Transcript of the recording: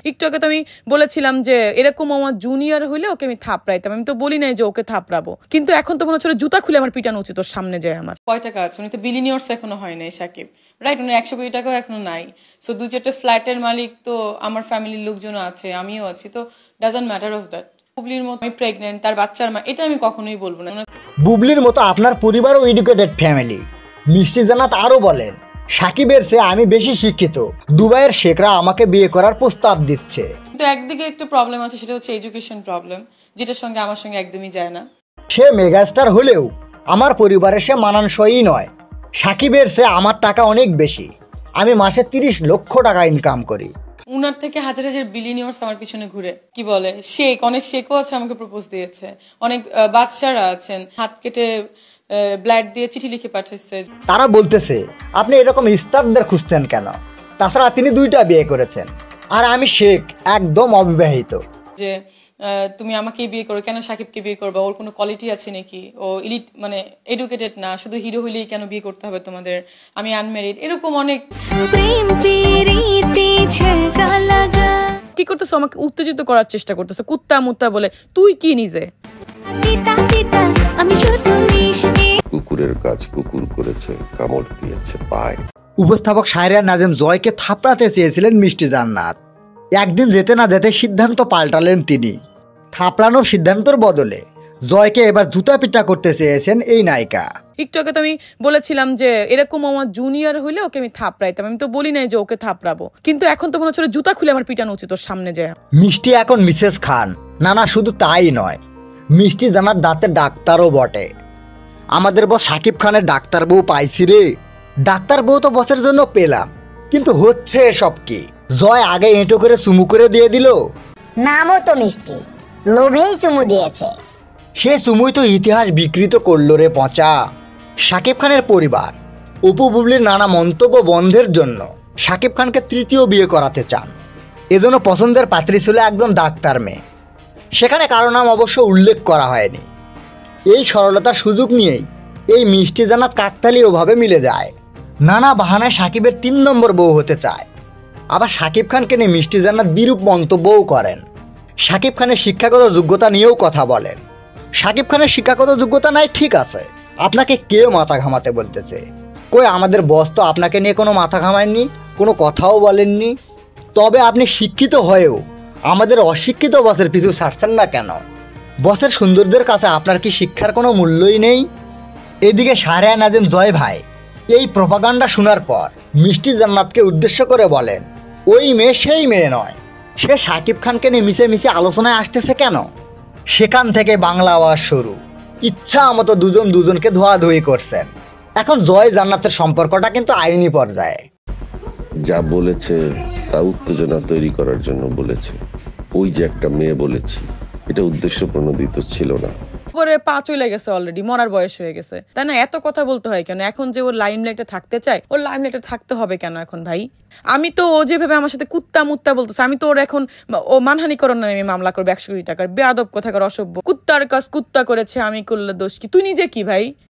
একটু আগে তো আমি বলেছিলাম যে এরকম আমার জুনিয়র হইলে ওকে আমি থাপড়াইতাম, আমি তো বলি নাই যে ওকে থাপড়াবো, কিন্তু এখন তো মনে হচ্ছে জুতা খুলে আমার পিটানো উচিত ওর সামনে যায়। আমার কয় টাকা আছে? উনি তো বিলিনিয়ার্স এখনো হয় নাই সাকিব, রাইট? উনি 100 কোটি টাকাও এখনো নাই। সো 2-4টা ফ্ল্যাটের মালিক তো আমার ফ্যামিলির লোকজন আছে, আমিও আছি, তো ডাজন্ট ম্যাটার অফ দ্যাট। বুবলির মতো আমি প্রেগনেন্ট, তার বাচ্চার মা, এটা আমি কখনোই বলবো না। বুবলির মতো আপনার পরিবারও এডুকেটেড ফ্যামিলি। মিষ্টি জান্নাত আরো বলেন, সাকিবের চেয়ে আমি বেশি শিক্ষিত, দুবাইয়ের শেখরা আমাকে বিয়ে করার প্রস্তাব দিচ্ছে। কিন্তু একদিকে একটু প্রবলেম আছে, সেটা হচ্ছে এডুকেশন প্রবলেম, যেটার সঙ্গে আমার সঙ্গে একদমই যায় না। সে মেগাস্টার হলেও আমার পরিবারে সে মানানসই নয়। সাকিবের চেয়ে আমার টাকা অনেক বেশি, আমি মাসে 30 লক্ষ টাকা ইনকাম করি। উনার থেকে হাজার হাজার বিলিয়নিয়ার্স আমার পিছনে ঘুরে, কি বলে শেখ, অনেক শেখও আছে আমাকে প্রপোজ দিয়েছে, অনেক বাদশারা আছেন হাত কেটে ব্লাড দিয়ে চিঠি লিখে পাঠাচ্ছে। তারা বলতেছে আপনি এরকম স্টাফদের খুঁজছেন কেন? তাছাড়া তিনি 2টা বিয়ে করেছেন, আর আমি শেখ, একদম অবিবাহিত। যে তুমি আমাকেই বিয়ে করো, কেন সাকিবকে বিয়ে করবে? ওর কোনো কোয়ালিটি আছে নাকি? ও ইলিট মানে এডুকেটেড না, শুধু হিরো হলেই কেন বিয়ে করতে হবে তোমাদের? আমি আনম্যারিড, এরকম অনেক। কি করতেছো? আমাকে উত্তেজিত করার চেষ্টা করতেছো কুত্তা মুত্তা বলে। তুই কি নিজে? কুকুরের কাজ কুকুর করেছে, কামড় দিয়েছে পায়। উপস্থাপক শাহরিয়ার নাজিম জয়কে থাপড়াতে চেয়েছিলেন মিষ্টি জান্নাত। একদিন যেতে না যেতে সিদ্ধান্ত পাল্টালেন তিনি। থাপড়ানোর সিদ্ধান্তের বদলে জয়কে এবার জুতা পিটা করতে চেয়েছেন এই নায়িকা। একটু আগে তো আমি বলেছিলাম যে এরকম আমার জুনিয়র হইলে ওকে আমি থাপড়াইতাম, আমি তো বলি নাই যে ওকে থাপড়াবো, কিন্তু এখন তো মনে হচ্ছে জুতা খুলে আমার পিটানো উচিত ওর সামনে যায়। মিষ্টি এখন মিসেস খান। না, শুধু তাই নয়, মিষ্টি জান্নাত দাঁতের ডাক্তারও বটে। আমাদের বস সাকিব খানের ডাক্তার বউ পাইছি রে। ডাক্তার বউ তো বসের জন্য পেলাম, কিন্তু হচ্ছে এসব কি? জয় আগে এঁটো করে চুমু করে দিয়ে দিল। নামও তো মিষ্টি, লোভেই চুমু দিয়েছে। সে চুমুই তো ইতিহাস বিকৃত করলো রে পচা। সাকিব খানের পরিবার অপু বুবলির নানা মন্তব্য বন্ধের জন্য সাকিব খানকে 3য় বিয়ে করাতে চান। এজন্য পছন্দের পাত্রী ছিল একজন ডাক্তার মেয়ে, সেখানে কারো নাম অবশ্য উল্লেখ করা হয়নি। এই সরলতার সুযোগ নিয়েই এই মিষ্টি জান্নাত কাকতালীয়ভাবে মিলে যায়। নানা বাহানায় সাকিবের 3 নম্বর বউ হতে চায়। আবার সাকিব খানকে নিয়ে মিষ্টি জান্নাত বিরূপ মন্তব্যও করেন। সাকিব খানের শিক্ষাগত যোগ্যতা নিয়েও কথা বলেন। সাকিব খানের শিক্ষাগত যোগ্যতা নাই, ঠিক আছে, আপনাকে কেউ মাথা ঘামাতে বলতেছে? কই, আমাদের বস তো আপনাকে নিয়ে কোনো মাথা ঘামায়নি, কোনো কথাও বলেননি। তবে আপনি শিক্ষিত হয়েও আমাদের অশিক্ষিত বসের পিছু ছাড়ছেন না কেন? বসের সৌন্দর্যের কাছে আপনার কি শিক্ষার কোনো মূল্যই নেই? এদিকে শাহরিয়ার নাজিম জয় ভাই এই প্রপাগান্ডা শোনার পর মিষ্টি জান্নাতকে উদ্দেশ্য করে বলেন, ওই মেয়ে সেই মেয়ে নয়। সে সাকিব খানকে নিয়ে মিশে মিশে আলোচনায় আসতেছে কেন? সেখান থেকে বাংলা আওয়াজ শুরু। ইচ্ছা মতো দুজন দুজনকে ধোয়াধুয়ি করছেন। এখন জয় জান্নাতের সম্পর্কটা কিন্তু আইনি পর্যায়ে। যা বলেছে তা উত্তেজনা তৈরি করার জন্য বলেছে। ওই যে একটা মেয়ে বলেছি, এটা উদ্দেশ্য প্রণোদিত ছিল না। পরে পা চলে গেছে, অলরেডি মরার বয়স হয়ে গেছে, তাই না? এত কথা বলতে হয় কেন? এখন যে ওর লাইমলাইটে থাকতে চায়, ওর লাইমলাইটে থাকতে হবে কেন এখন ভাই? আমি তো ও যেভাবে আমার সাথে কুত্তা মুত্তা বলতেছে, আমি তো ওর এখন ও মানহানিকরণ নামে মামলা করবো 100 কোটি টাকার। বেয়াদব কোথাকার, অসভ্য, কুত্তার কাজ কুত্তা করেছে, আমি করলে দোষ কি? তুই নিজে কি ভাই?